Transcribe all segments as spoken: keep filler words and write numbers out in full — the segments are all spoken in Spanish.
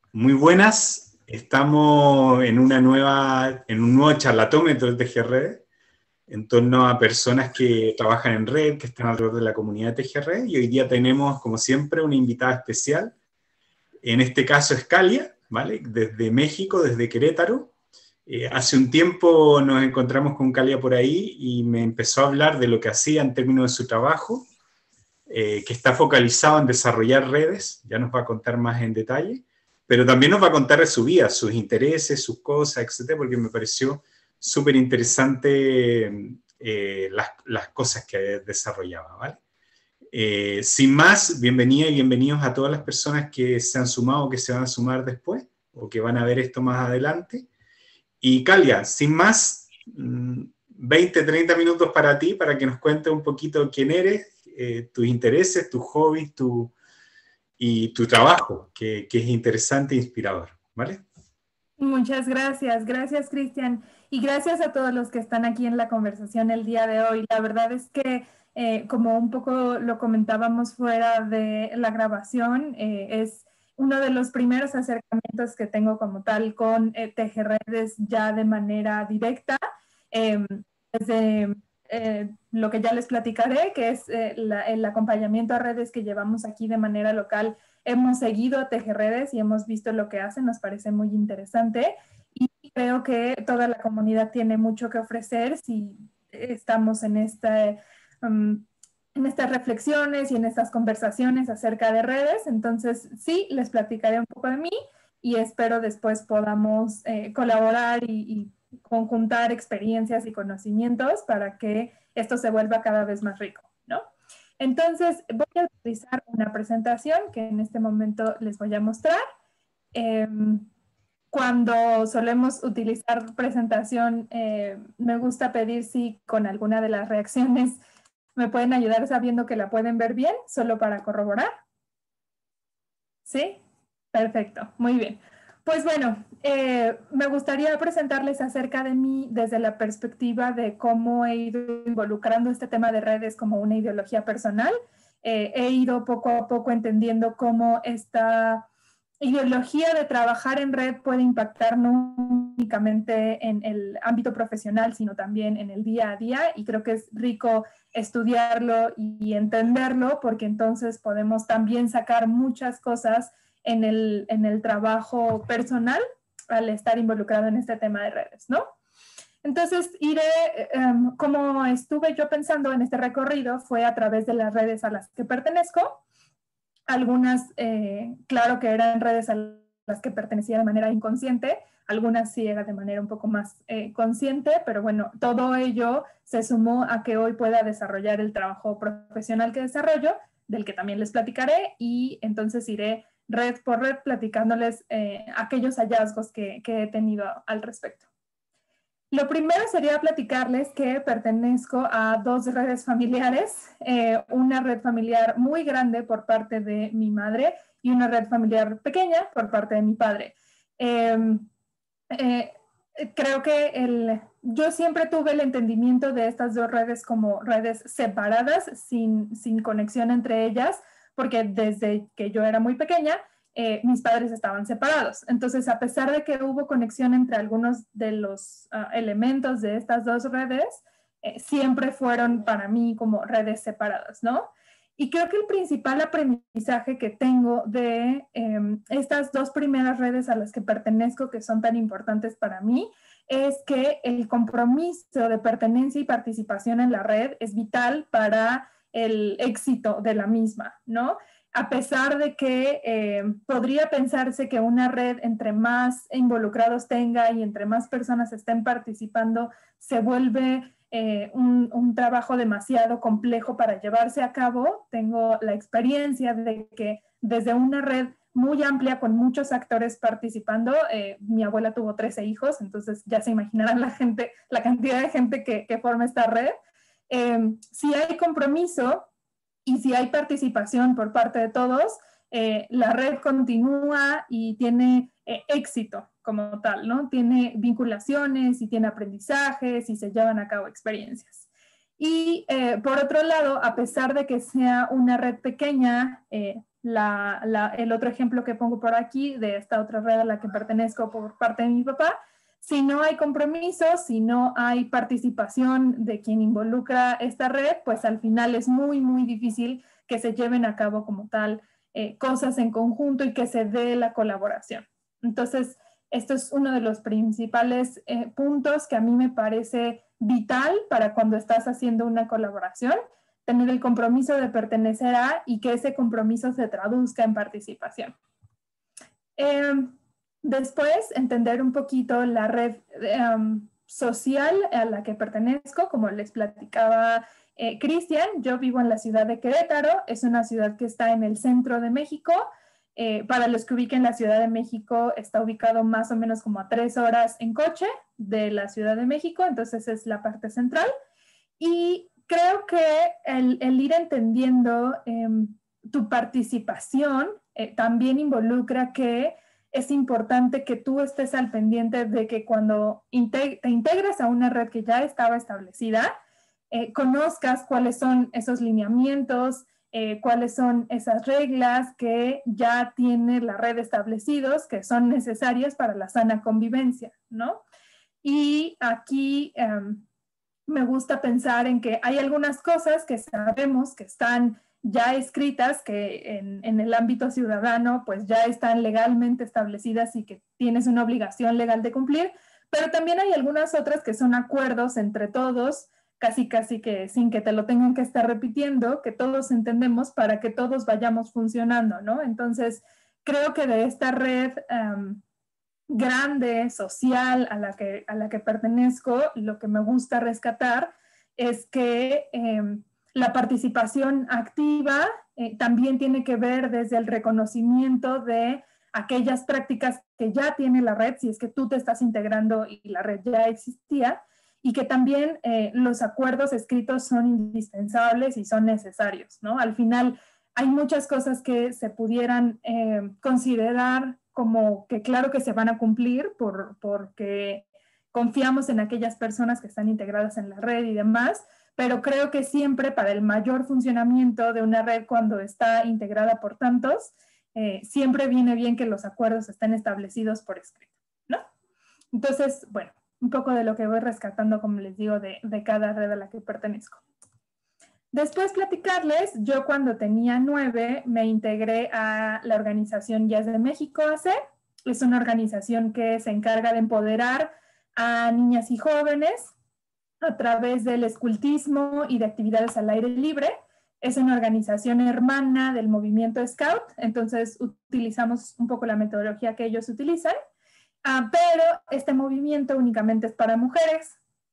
Muy buenas, estamos en una nueva, en un nuevo charlatómetro de T G R en torno a personas que trabajan en red, que están alrededor de la comunidad de T G R, y hoy día tenemos, como siempre, una invitada especial. En este caso es Kalia, ¿vale? Desde México, desde Querétaro. Eh, hace un tiempo nos encontramos con Kalia por ahí y me empezó a hablar de lo que hacía en términos de su trabajo, eh, que está focalizado en desarrollar redes, ya nos va a contar más en detalle, pero también nos va a contar de su vida, sus intereses, sus cosas, etcétera, porque me pareció súper interesante eh, las, las cosas que desarrollaba, ¿vale? Eh, sin más, bienvenida y bienvenidos a todas las personas que se han sumado o que se van a sumar después, o que van a ver esto más adelante. Y Kalia, sin más, veinte, treinta minutos para ti, para que nos cuentes un poquito quién eres, eh, tus intereses, tus hobbies, tu, y tu trabajo, que, que es interesante e inspirador, ¿vale? Muchas gracias, gracias Cristian, y gracias a todos los que están aquí en la conversación el día de hoy. La verdad es que, eh, como un poco lo comentábamos fuera de la grabación, eh, es uno de los primeros acercamientos que tengo como tal con eh, Tejerredes ya de manera directa, eh, desde eh, lo que ya les platicaré, que es eh, la, el acompañamiento a redes que llevamos aquí de manera local. Hemos seguido a Tejerredes y hemos visto lo que hacen, nos parece muy interesante y creo que toda la comunidad tiene mucho que ofrecer si estamos en, esta, um, en estas reflexiones y en estas conversaciones acerca de redes. Entonces, sí, les platicaré un poco de mí y espero después podamos eh, colaborar y, y conjuntar experiencias y conocimientos para que esto se vuelva cada vez más rico, ¿no? Entonces, voy a utilizar una presentación que en este momento les voy a mostrar. Eh, cuando solemos utilizar presentación, eh, me gusta pedir si con alguna de las reacciones me pueden ayudar sabiendo que la pueden ver bien, solo para corroborar. ¿Sí? Perfecto, muy bien. Pues bueno, eh, me gustaría presentarles acerca de mí desde la perspectiva de cómo he ido involucrando este tema de redes como una ideología personal. Eh, he ido poco a poco entendiendo cómo esta ideología de trabajar en red puede impactar no únicamente en el ámbito profesional, sino también en el día a día, y creo que es rico estudiarlo y entenderlo, porque entonces podemos también sacar muchas cosas en el, en el trabajo personal al estar involucrado en este tema de redes, ¿no? Entonces, iré, um, como estuve yo pensando en este recorrido, fue a través de las redes a las que pertenezco. Algunas, eh, claro que eran redes a las que pertenecía de manera inconsciente, algunas sí era de manera un poco más eh, consciente, pero bueno, todo ello se sumó a que hoy pueda desarrollar el trabajo profesional que desarrollo, del que también les platicaré, y entonces iré red por red platicándoles eh, aquellos hallazgos que, que he tenido al respecto. Lo primero sería platicarles que pertenezco a dos redes familiares, eh, una red familiar muy grande por parte de mi madre y una red familiar pequeña por parte de mi padre. Eh, eh, creo que el, yo siempre tuve el entendimiento de estas dos redes como redes separadas, sin, sin conexión entre ellas, porque desde que yo era muy pequeña, eh, mis padres estaban separados. Entonces, a pesar de que hubo conexión entre algunos de los uh, elementos de estas dos redes, eh, siempre fueron para mí como redes separadas, ¿no? Y creo que el principal aprendizaje que tengo de eh, estas dos primeras redes a las que pertenezco, que son tan importantes para mí, es que el compromiso de pertenencia y participación en la red es vital para el éxito de la misma, ¿no? A pesar de que eh, podría pensarse que una red entre más involucrados tenga y entre más personas estén participando, se vuelve eh, un, un trabajo demasiado complejo para llevarse a cabo. Tengo la experiencia de que desde una red muy amplia con muchos actores participando, eh, mi abuela tuvo trece hijos, entonces ya se imaginarán la gente, la cantidad de gente que, que forma esta red. Eh, si hay compromiso y si hay participación por parte de todos, eh, la red continúa y tiene eh, éxito como tal, ¿no? Tiene vinculaciones y tiene aprendizajes y se llevan a cabo experiencias. Y eh, por otro lado, a pesar de que sea una red pequeña, eh, la, la, el otro ejemplo que pongo por aquí de esta otra red a la que pertenezco por parte de mi papá, si no hay compromiso, si no hay participación de quien involucra esta red, pues al final es muy, muy difícil que se lleven a cabo como tal eh, cosas en conjunto y que se dé la colaboración. Entonces, esto es uno de los principales eh, puntos que a mí me parece vital para cuando estás haciendo una colaboración, tener el compromiso de pertenecer a y que ese compromiso se traduzca en participación. Eh, después, entender un poquito la red um, social a la que pertenezco, como les platicaba eh, Cristian. Yo vivo en la ciudad de Querétaro, es una ciudad que está en el centro de México. Eh, para los que ubiquen la Ciudad de México, está ubicado más o menos como a tres horas en coche de la Ciudad de México, entonces es la parte central. Y creo que el, el ir entendiendo eh, tu participación eh, también involucra que es importante que tú estés al pendiente de que cuando integ te integres a una red que ya estaba establecida, eh, conozcas cuáles son esos lineamientos, eh, cuáles son esas reglas que ya tiene la red establecidos, que son necesarias para la sana convivencia, ¿no? Y aquí um, me gusta pensar en que hay algunas cosas que sabemos que están ya escritas, que en, en el ámbito ciudadano pues ya están legalmente establecidas y que tienes una obligación legal de cumplir, pero también hay algunas otras que son acuerdos entre todos, casi casi que sin que te lo tengan que estar repitiendo, que todos entendemos para que todos vayamos funcionando, ¿no? Entonces, creo que de esta red um, grande, social, a la, que, a la que pertenezco, lo que me gusta rescatar es que eh, la participación activa eh, también tiene que ver desde el reconocimiento de aquellas prácticas que ya tiene la red, si es que tú te estás integrando y la red ya existía, y que también eh, los acuerdos escritos son indispensables y son necesarios, ¿no? Al final hay muchas cosas que se pudieran eh, considerar como que claro que se van a cumplir por, porque confiamos en aquellas personas que están integradas en la red y demás, pero creo que siempre para el mayor funcionamiento de una red cuando está integrada por tantos, eh, siempre viene bien que los acuerdos estén establecidos por escrito, ¿no? Entonces, bueno, un poco de lo que voy rescatando, como les digo, de, de cada red a la que pertenezco. Después platicarles, yo cuando tenía nueve me integré a la organización Jazz de México A C. Es una organización que se encarga de empoderar a niñas y jóvenes a través del escultismo y de actividades al aire libre. Es una organización hermana del movimiento Scout, entonces utilizamos un poco la metodología que ellos utilizan, uh, pero este movimiento únicamente es para mujeres.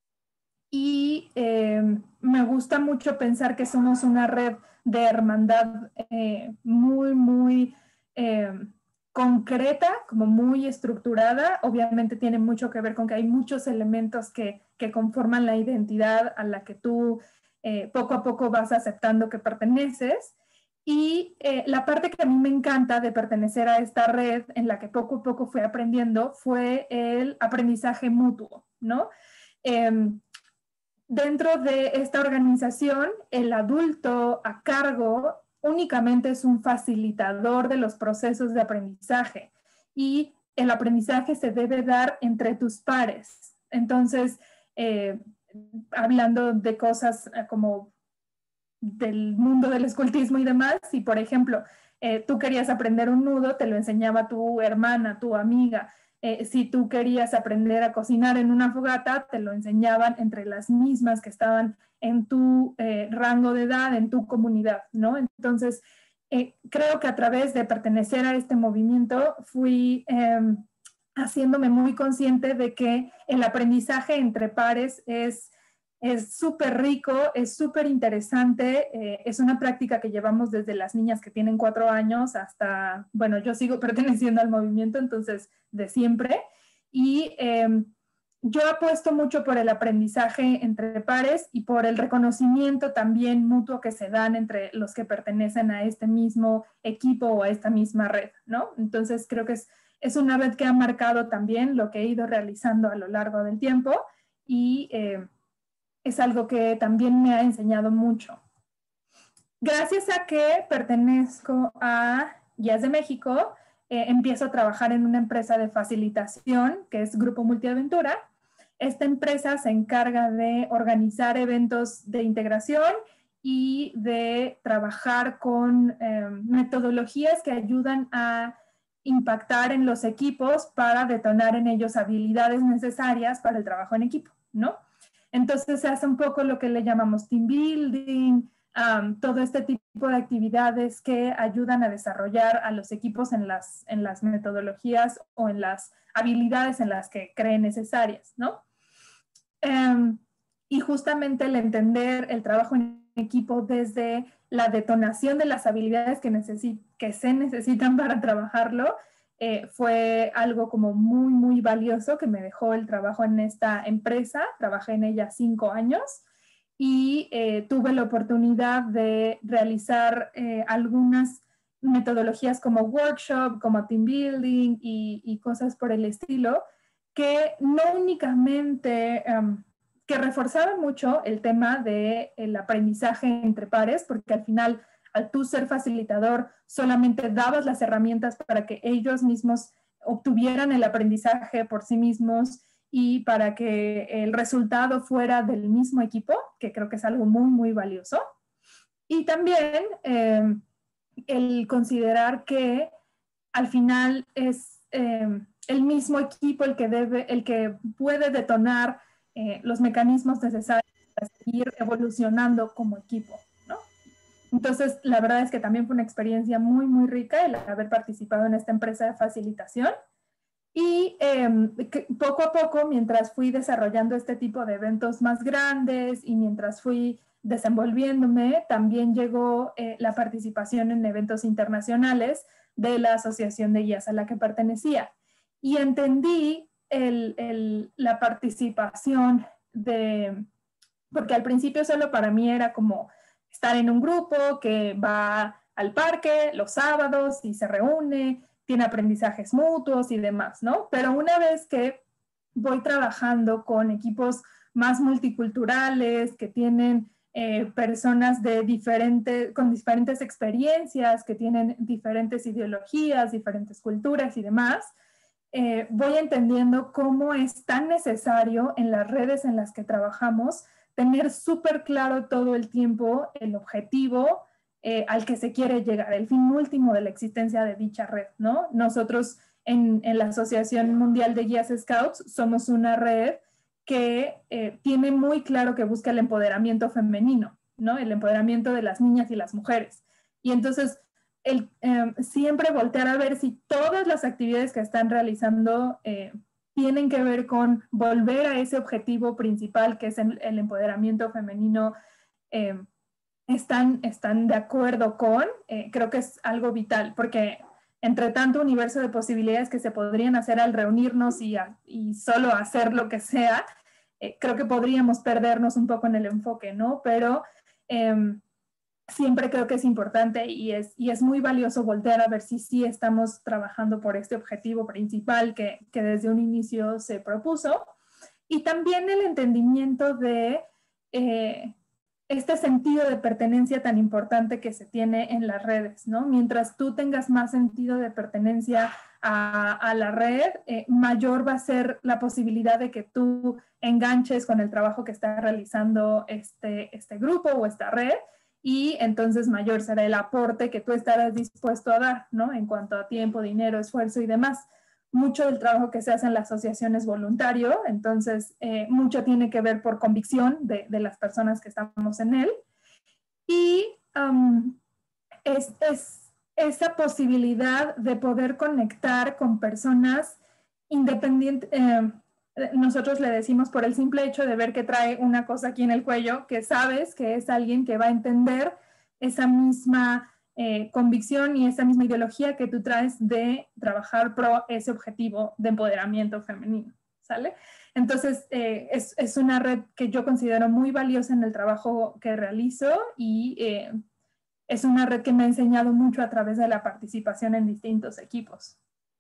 Y eh, me gusta mucho pensar que somos una red de hermandad eh, muy, muy eh, concreta, como muy estructurada. Obviamente tiene mucho que ver con que hay muchos elementos que, que conforman la identidad a la que tú eh, poco a poco vas aceptando que perteneces. Y eh, la parte que a mí me encanta de pertenecer a esta red, en la que poco a poco fui aprendiendo, fue el aprendizaje mutuo, ¿no? Eh, Dentro de esta organización, el adulto a cargo únicamente es un facilitador de los procesos de aprendizaje y el aprendizaje se debe dar entre tus pares. Entonces, eh, hablando de cosas como del mundo del escultismo y demás, si por ejemplo eh, tú querías aprender un nudo, te lo enseñaba tu hermana, tu amiga. Eh, si tú querías aprender a cocinar en una fogata, te lo enseñaban entre las mismas que estaban en tu eh, rango de edad, en tu comunidad, ¿no? Entonces, eh, creo que a través de pertenecer a este movimiento fui eh, haciéndome muy consciente de que el aprendizaje entre pares es es súper rico, es súper interesante, eh, es una práctica que llevamos desde las niñas que tienen cuatro años hasta, bueno, yo sigo perteneciendo al movimiento, entonces de siempre, y eh, yo apuesto mucho por el aprendizaje entre pares y por el reconocimiento también mutuo que se dan entre los que pertenecen a este mismo equipo o a esta misma red, ¿no? Entonces creo que es, es una red que ha marcado también lo que he ido realizando a lo largo del tiempo y eh, es algo que también me ha enseñado mucho. gracias a que pertenezco a Guías de México, eh, empiezo a trabajar en una empresa de facilitación que es Grupo Multiaventura. Esta empresa se encarga de organizar eventos de integración y de trabajar con eh, metodologías que ayudan a impactar en los equipos para detonar en ellos habilidades necesarias para el trabajo en equipo, ¿no? Entonces se hace un poco lo que le llamamos team building, um, todo este tipo de actividades que ayudan a desarrollar a los equipos en las, en las metodologías o en las habilidades en las que creen necesarias, ¿no? Um, y justamente el entender el trabajo en equipo desde la detonación de las habilidades que, necesi- que se necesitan para trabajarlo, eh, fue algo como muy, muy valioso que me dejó el trabajo en esta empresa. Trabajé en ella cinco años y eh, tuve la oportunidad de realizar eh, algunas metodologías como workshop, como team building y, y cosas por el estilo, que no únicamente... Um, que reforzaba mucho el tema del aprendizaje entre pares, porque al final, al tú ser facilitador, solamente dabas las herramientas para que ellos mismos obtuvieran el aprendizaje por sí mismos y para que el resultado fuera del mismo equipo, que creo que es algo muy, muy valioso. Y también eh, el considerar que al final es eh, el mismo equipo el que, debe, el que puede detonar Eh, los mecanismos necesarios para seguir evolucionando como equipo, ¿no? Entonces, la verdad es que también fue una experiencia muy, muy rica el haber participado en esta empresa de facilitación. Y eh, poco a poco, mientras fui desarrollando este tipo de eventos más grandes y mientras fui desenvolviéndome, también llegó eh, la participación en eventos internacionales de la asociación de guías a la que pertenecía. Y entendí el, el, la participación de, porque al principio solo para mí era como estar en un grupo que va al parque los sábados y se reúne, tiene aprendizajes mutuos y demás, ¿no? Pero una vez que voy trabajando con equipos más multiculturales, que tienen eh, personas de diferentes, con diferentes experiencias, que tienen diferentes ideologías, diferentes culturas y demás, Eh, voy entendiendo cómo es tan necesario en las redes en las que trabajamos tener súper claro todo el tiempo el objetivo eh, al que se quiere llegar, el fin último de la existencia de dicha red, ¿no? Nosotros en, en la Asociación Mundial de Guías Scouts somos una red que eh, tiene muy claro que busca el empoderamiento femenino, ¿no? El empoderamiento de las niñas y las mujeres. Y entonces El, eh, siempre voltear a ver si todas las actividades que están realizando eh, tienen que ver con volver a ese objetivo principal que es el, el empoderamiento femenino, eh, están, están de acuerdo con, eh, creo que es algo vital, porque entre tanto universo de posibilidades que se podrían hacer al reunirnos y, a, y solo hacer lo que sea, eh, creo que podríamos perdernos un poco en el enfoque, ¿no? Pero... Eh, siempre creo que es importante y es, y es muy valioso voltear a ver si sí estamos trabajando por este objetivo principal que, que desde un inicio se propuso. Y también el entendimiento de eh, este sentido de pertenencia tan importante que se tiene en las redes, ¿no? Mientras tú tengas más sentido de pertenencia a, a la red, eh, mayor va a ser la posibilidad de que tú enganches con el trabajo que está realizando este, este grupo o esta red, y entonces mayor será el aporte que tú estarás dispuesto a dar, ¿no? En cuanto a tiempo, dinero, esfuerzo y demás. Mucho del trabajo que se hace en la asociación es voluntario, entonces eh, mucho tiene que ver por convicción de, de las personas que estamos en él. Y um, es, es esa posibilidad de poder conectar con personas independientes. Eh, nosotros le decimos por el simple hecho de ver que trae una cosa aquí en el cuello, que sabes que es alguien que va a entender esa misma eh, convicción y esa misma ideología que tú traes de trabajar pro ese objetivo de empoderamiento femenino, ¿sale? Entonces, eh, es, es una red que yo considero muy valiosa en el trabajo que realizo y eh, es una red que me ha enseñado mucho a través de la participación en distintos equipos.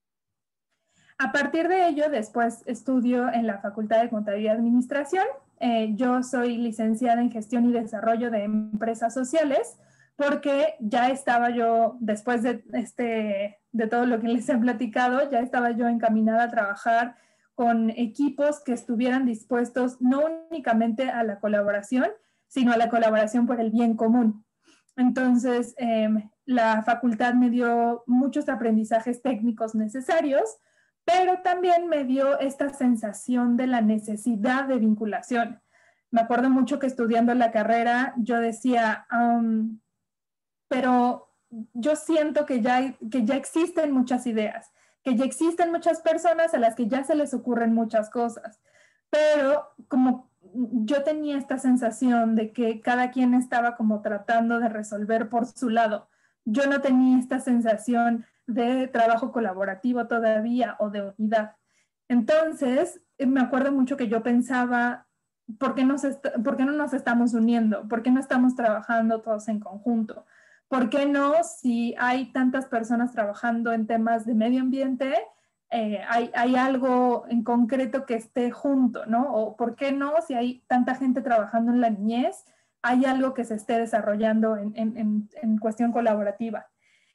A partir de ello, después estudio en la Facultad de Contaduría y Administración. Eh, yo soy licenciada en Gestión y Desarrollo de Empresas Sociales porque ya estaba yo, después de, este, de todo lo que les he platicado, ya estaba yo encaminada a trabajar con equipos que estuvieran dispuestos no únicamente a la colaboración, sino a la colaboración por el bien común. Entonces, eh, la facultad me dio muchos aprendizajes técnicos necesarios, pero también me dio esta sensación de la necesidad de vinculación. Me acuerdo mucho que estudiando la carrera yo decía, um, pero yo siento que ya, hay, que ya existen muchas ideas, que ya existen muchas personas a las que ya se les ocurren muchas cosas, pero como yo tenía esta sensación de que cada quien estaba como tratando de resolver por su lado, yo no tenía esta sensación de trabajo colaborativo todavía o de unidad. Entonces, me acuerdo mucho que yo pensaba, ¿por qué, nos ¿por qué no nos estamos uniendo? ¿Por qué no estamos trabajando todos en conjunto? ¿Por qué no, si hay tantas personas trabajando en temas de medio ambiente, eh, hay, hay algo en concreto que esté junto, ¿no? O ¿por qué no, si hay tanta gente trabajando en la niñez, hay algo que se esté desarrollando en, en, en, en cuestión colaborativa?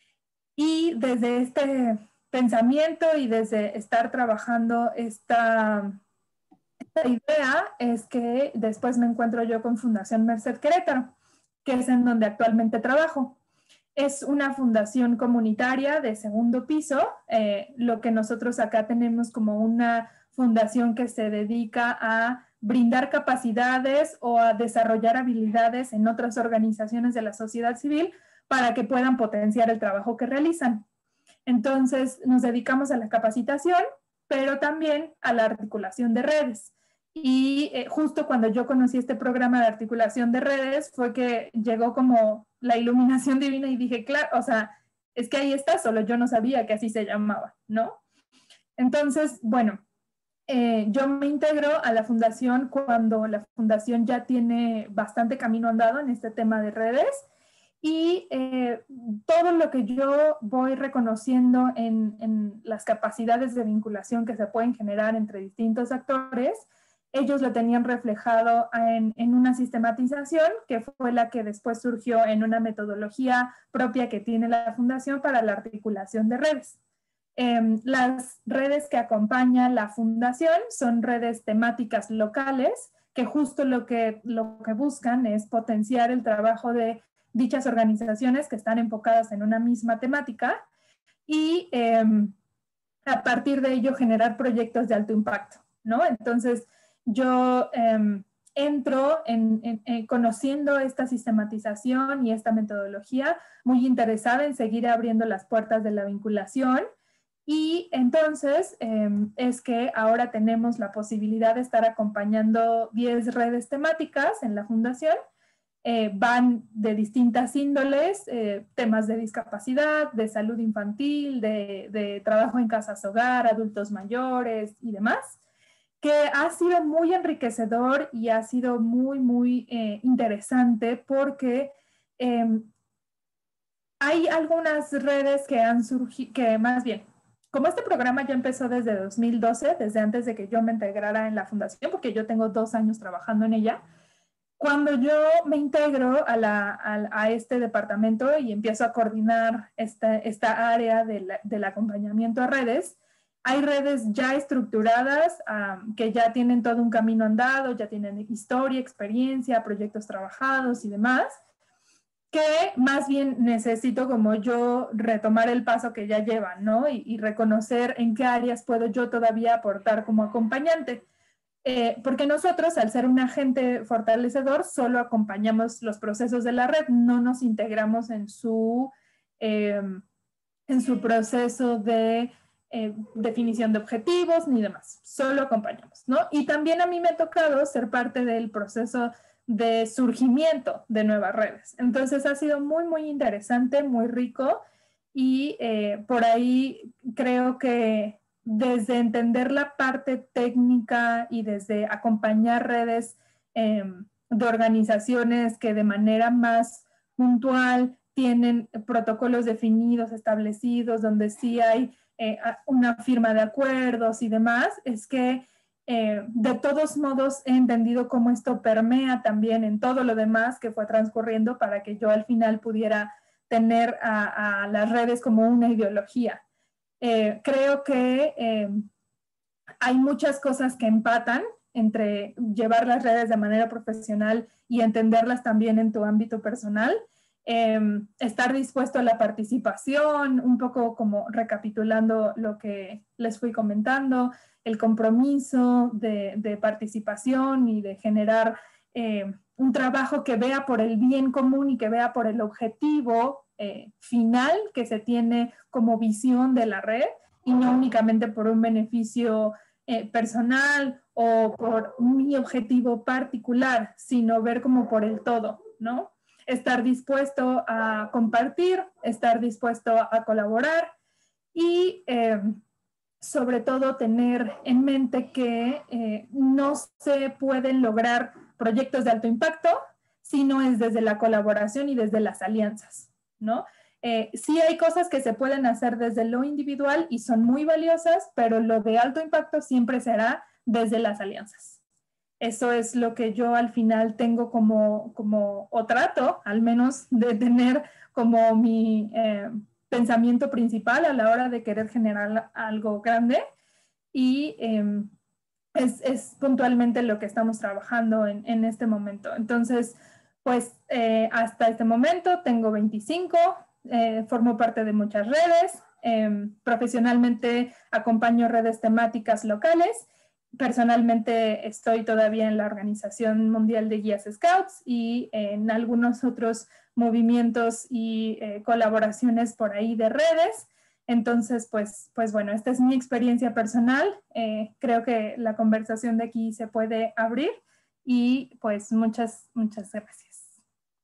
Y desde este pensamiento y desde estar trabajando esta, esta idea es que después me encuentro yo con Fundación Merced Querétaro, que es en donde actualmente trabajo. Es una fundación comunitaria de segundo piso, eh, lo que nosotros acá tenemos como una fundación que se dedica a brindar capacidades o a desarrollar habilidades en otras organizaciones de la sociedad civil para que puedan potenciar el trabajo que realizan. Entonces, nos dedicamos a la capacitación, pero también a la articulación de redes. Y eh, justo cuando yo conocí este programa de articulación de redes fue que llegó como la iluminación divina y dije, claro, o sea, es que ahí está, solo yo no sabía que así se llamaba, ¿no? Entonces, bueno, eh, yo me integro a la fundación cuando la fundación ya tiene bastante camino andado en este tema de redes y eh, todo lo que yo voy reconociendo en, en las capacidades de vinculación que se pueden generar entre distintos actores, ellos lo tenían reflejado en, en una sistematización que fue la que después surgió en una metodología propia que tiene la fundación para la articulación de redes. Eh, las redes que acompañan la fundación son redes temáticas locales que justo lo que, lo que buscan es potenciar el trabajo de dichas organizaciones que están enfocadas en una misma temática y eh, a partir de ello generar proyectos de alto impacto, ¿no? Entonces, yo eh, entro en, en, en conociendo esta sistematización y esta metodología, muy interesada en seguir abriendo las puertas de la vinculación. Y entonces eh, es que ahora tenemos la posibilidad de estar acompañando diez redes temáticas en la fundación. Eh, van de distintas índoles, eh, temas de discapacidad, de salud infantil, de, de trabajo en casas hogar, adultos mayores y demás, que ha sido muy enriquecedor y ha sido muy, muy eh, interesante porque eh, hay algunas redes que han surgido, que más bien, como este programa ya empezó desde dos mil doce, desde antes de que yo me integrara en la fundación, porque yo tengo dos años trabajando en ella, cuando yo me integro a, la, a, a este departamento y empiezo a coordinar esta, esta área de la, del acompañamiento a redes, hay redes ya estructuradas um, que ya tienen todo un camino andado, ya tienen historia, experiencia, proyectos trabajados y demás, que más bien necesito como yo retomar el paso que ya llevan, ¿no? Y, y reconocer en qué áreas puedo yo todavía aportar como acompañante. Eh, porque nosotros, al ser un agente fortalecedor, solo acompañamos los procesos de la red, no nos integramos en su, eh, en su proceso de eh, definición de objetivos ni demás, solo acompañamos, ¿no? Y también a mí me ha tocado ser parte del proceso de surgimiento de nuevas redes. Entonces ha sido muy, muy interesante, muy rico y eh, por ahí creo que desde entender la parte técnica y desde acompañar redes eh, de organizaciones que de manera más puntual tienen protocolos definidos, establecidos, donde sí hay eh, una firma de acuerdos y demás, es que Eh, de todos modos, he entendido cómo esto permea también en todo lo demás que fue transcurriendo para que yo al final pudiera tener a, a las redes como una ideología. Eh, creo que eh, hay muchas cosas que empatan entre llevar las redes de manera profesional y entenderlas también en tu ámbito personal. Eh, estar dispuesto a la participación, un poco como recapitulando lo que les fui comentando, el compromiso de, de participación y de generar eh, un trabajo que vea por el bien común y que vea por el objetivo eh, final que se tiene como visión de la red y no únicamente por un beneficio eh, personal o por mi objetivo particular, sino ver como por el todo, ¿no? Estar dispuesto a compartir, estar dispuesto a colaborar y eh, sobre todo tener en mente que eh, no se pueden lograr proyectos de alto impacto si no es desde la colaboración y desde las alianzas, ¿no? Eh, sí hay cosas que se pueden hacer desde lo individual y son muy valiosas, pero lo de alto impacto siempre será desde las alianzas. Eso es lo que yo al final tengo como, como o trato, al menos, de tener como mi eh, pensamiento principal a la hora de querer generar algo grande. Y eh, es, es puntualmente lo que estamos trabajando en, en este momento. Entonces, pues eh, hasta este momento tengo veinticinco, eh, formo parte de muchas redes, eh, profesionalmente acompaño redes temáticas locales. Personalmente estoy todavía en la Organización Mundial de Guías Scouts y en algunos otros movimientos y eh, colaboraciones por ahí de redes. Entonces, pues, pues bueno, esta es mi experiencia personal. Eh, creo que la conversación de aquí se puede abrir y pues muchas, muchas gracias.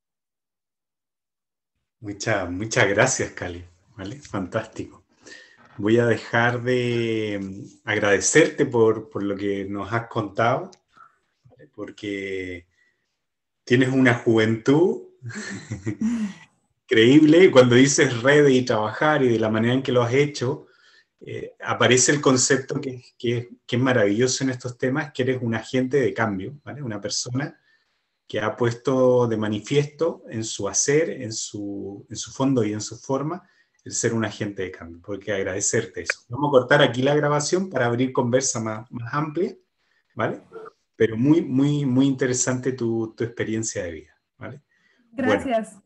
Muchas, muchas gracias, Cali. ¿Vale? Fantástico. Voy a dejar de agradecerte por, por lo que nos has contado, porque tienes una juventud increíble y cuando dices redes y trabajar y de la manera en que lo has hecho, eh, aparece el concepto que, que, que es maravilloso en estos temas, que eres un agente de cambio, ¿vale? Una persona que ha puesto de manifiesto en su hacer, en su, en su fondo y en su forma, el ser un agente de cambio, porque agradecerte eso. Vamos a cortar aquí la grabación para abrir conversa más, más amplia, ¿vale? Pero muy, muy, muy interesante tu, tu experiencia de vida, ¿vale? Gracias. Bueno,